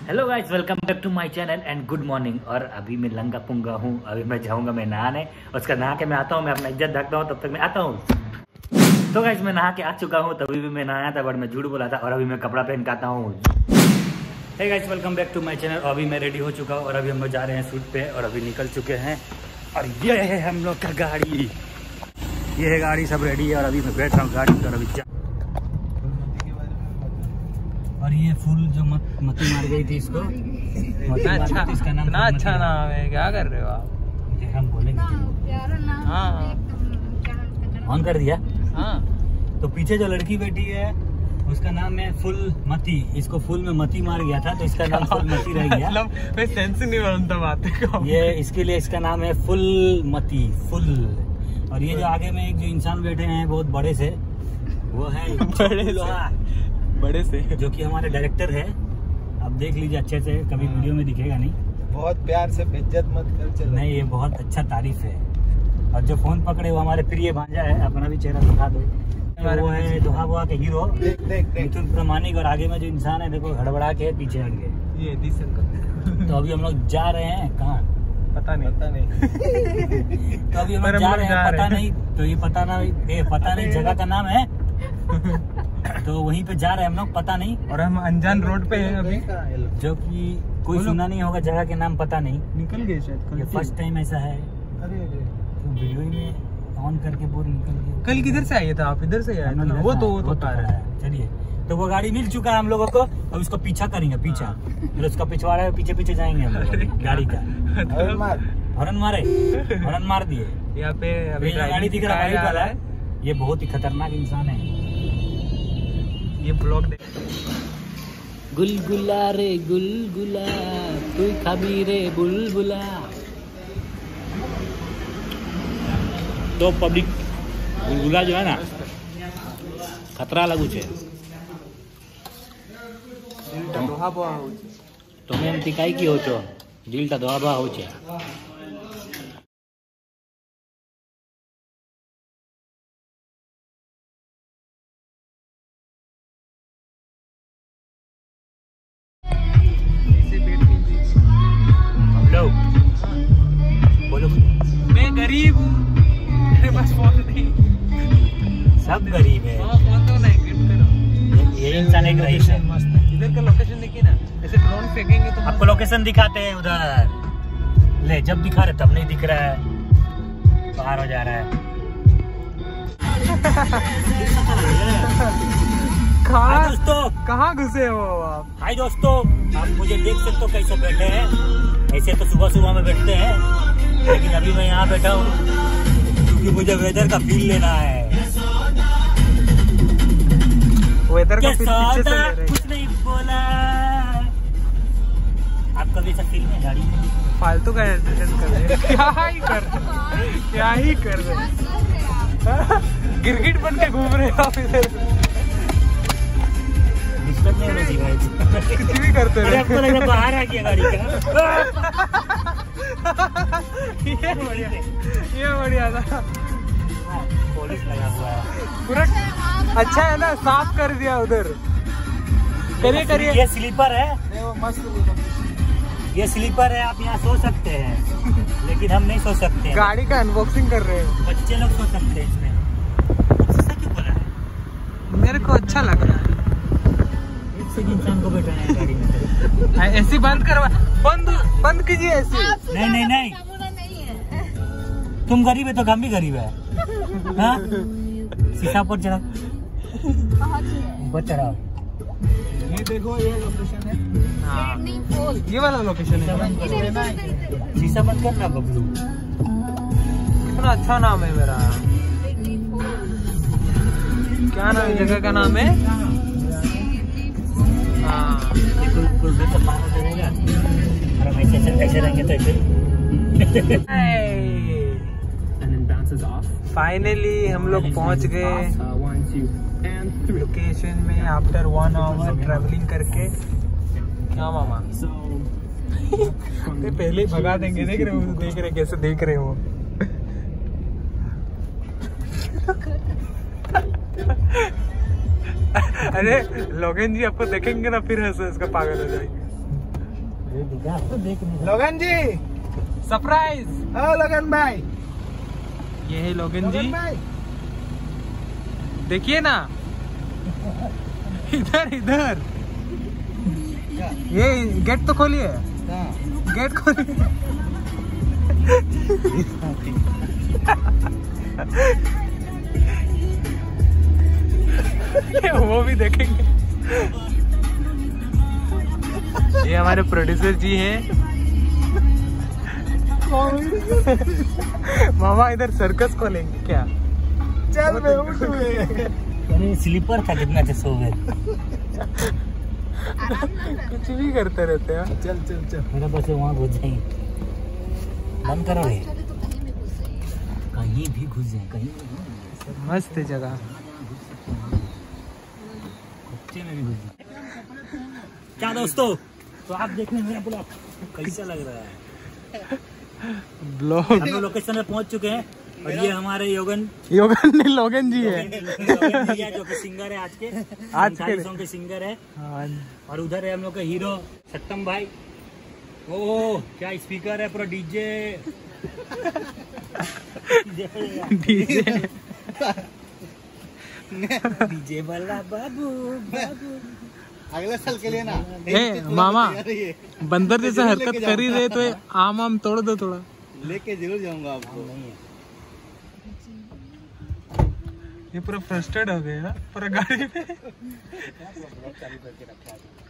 Hello guys, welcome back to my channel and good morning. और अभी मैं लंगा पुंगा हूँ। अभी मैं जाऊँगा मैं नहाने, उसका नहा के मैं आता हूँ, मैं अपना इज्जत ढकता हूँ, तब तक मैं आता हूँ। तो गाइस मैं नहा के आ चुका हूँ, तभी भी मैं नहाया था बट मैं झूठ बोला था और अभी मैं कपड़ा पहन के आता हूँ। Hey guys, welcome back to my channel. अभी मैं रेडी हो चुका हूँ और अभी हम लोग जा रहे हैं शूट पे और अभी निकल चुके हैं। और ये है हम लोग का गाड़ी, ये है गाड़ी, सब रेडी है और अभी मैं बैठ रहा हूँ गाड़ी पर। अभी और ये फूल जो मती मार गई थी इसको, अच्छा, इसका नाम इतना अच्छा नाम है। क्या कर रहे हो आप? हम बोलेंगे। हाँ ऑन कर दिया। हाँ, तो पीछे जो लड़की बैठी है उसका नाम है फुलमती। इसको फूल में मती मार गया था तो इसका नाम फुलमती रह गया। मतलब मैं सेंस नहीं बनता बातें का। ये इसके लिए इसका नाम है फुलमती, फुल। और ये जो आगे में एक जो इंसान बैठे हैं बहुत बड़े से, वो है बड़े से, जो कि हमारे डायरेक्टर है। आप देख लीजिए अच्छे से, कभी वीडियो में दिखेगा नहीं। बहुत प्यार से बेइज्जत मत कर चलो। नहीं, ये बहुत अच्छा तारीफ है। और जो फोन पकड़े वो हमारे प्रिय भांजा है, अपना भी चेहरा दिखा दो। वो है दोहा बुआ के हीरो मिथुन प्रमाणिक। और आगे में जो इंसान है देखो हड़बड़ा के पीछे हट गए। ये दिसन का। तो अभी हम लोग जा रहे हैं कहाँ पता नहीं तो अभी हम लोग जा रहे हैं पता नहीं। तो ये पता नहीं जगह का नाम है। तो वहीं पे जा रहे हैं हम लोग, पता नहीं। और हम अनजान रोड पे हैं अभी, जो कि कोई सुना नहीं होगा, जगह के नाम पता नहीं। निकल गए शायद। ये फर्स्ट टाइम ऐसा है। अरे तो वीडियो में ऑन करके बोल निकल गए। कल किधर से आए थे आप? इधर से आए थे ना? वो तो है। चलिए, तो वो गाड़ी मिल चुका है हम लोगों को। अब उसको पीछा करेंगे, पीछा फिर उसका पिछवाड़ा है, पीछे पीछे जाएंगे हम लोग गाड़ी का। हॉर्न मार दिए। यहाँ पे अभी गाड़ी दिख रहा है। ये बहुत ही खतरनाक इंसान है। ये ब्लॉग देख। गुलगुला रे गुलगुला, तू खाबी रे बुलबुला। तो पब्लिक गुलगुला जो है ना खतरा लगू छे। તમે એમથી કાંઈ કહો છો? દિલটা દોહા હોઉં છે। बोलो, मैं गरीब हूँ, मेरे पास फोन नहीं। सब गरीब है। फोन तो नहीं, गिफ्ट करो। ये इंसान एक रईस है। इधर का लोकेशन देखिए ना, ऐसे ड्रोन फेंकेंगे तो आपको लोकेशन दिखाते हैं उधर। ले, जब दिखा रहे तब नहीं दिख रहा है, बाहर हो जा रहा है। कहाँ घुसे हो आप? हाय दोस्तों, आप मुझे देख सकते हो कैसे बैठे हैं। ऐसे तो सुबह सुबह में बैठते हैं, लेकिन अभी मैं यहाँ बैठा हूँ क्योंकि मुझे वेदर का फील लेना है। वेदर का फील पीछे से ले रहे हैं। कुछ नहीं बोला। आपका भी ऐसा फील है गाड़ी में? फालतू का एंटरटेन कर रहे हैं। क्या ही कर रहे गिरगिट बन के घूम रहे हो आप इधर। डिस्टर्ब नहीं होना चाहिए। कुछ भी करते रहे। आपको लग रहा बाहर आ गया गाड़ी का। ये बढ़िया था। पुलिस लगा हुआ है पूरा। अच्छा है ना, साफ कर दिया उधर। करिए। ये स्लीपर है, वो मस्त। ये स्लीपर है। आप यहाँ सो सकते हैं, लेकिन हम नहीं सो सकते। गाड़ी का अनबॉक्सिंग कर रहे हैं। बच्चे लोग सो सकते हैं इसमें। ऐसा क्यों बोला है? मेरे को अच्छा लग रहा है। एक से इंसान को बैठाना है गाड़ी में। ऐसी बंद करवा, बंद कीजिए ऐसी। नहीं, तुम गरीब है तो हम भी गरीब है। हाँ? शीशा पर चढ़ा, ऊपर चढ़ाओ। ये देखो, ये लोकेशन है। हाँ, ये वाला लोकेशन है। शीशा बंद करना बबलू। कितना अच्छा नाम है मेरा। क्या नाम है जगह का? नाम है और हम ऐसे रहेंगे तो ऐसे। फाइनली हम लोग पहुंच गए लोकेशन में आफ्टर 1 आवर ट्रैवलिंग करके। क्या मामा? पहले ही भगा देंगे। देख रहे कैसे देख रहे हो। अरे लोगन जी आपको देखेंगे ना फिर हंस हंस का पागल हो जाएंगे। लोगन जी, सरप्राइज। हाँ लोगन भाई, ये है लोगन जी, लोगन भाई, देखिए ना, इधर इधर। ये गेट तो खोलिए, गेट खोलिए। वो भी देखेंगे। ये हमारे प्रोड्यूसर जी हैं। मामा इधर सर्कस खोलेंगे क्या? चल मैं उठ गए। अरे स्लीपर था, कितना अच्छा सो गए। कुछ भी करते रहते हैं। चल चल चल। मेरा बस वहाँ घुस जाएंगे, बंद करो रे, कहीं भी घुस जाए, कहीं भी मस्त है जगह। बच्चे में भी घुस जाए। क्या दोस्तों, तो आप देखने मेरा ब्लॉग कैसा लग रहा है? ब्लॉग हम लोग लोकेशन में पहुंच चुके हैं और ये हमारे योगन नहीं लोगन जी है। योगन जी है, जो कि सिंगर है आज के सॉन्ग के सिंगर है। हाँ। और उधर है हम लोग के हीरो सट्टम भाई। ओह क्या स्पीकर है, पूरा डीजे डीजे डीजे वाला बाबू बाबू। अगले साल के लिए ना। ए मामा, बंदर जैसा हरकत कर ही रहे तो आम तोड़ दो थोड़ा। लेके जरूर जाऊंगा आपको। ये पूरा फ्रस्ट्रेट हो गया पूरा गाड़ी पे।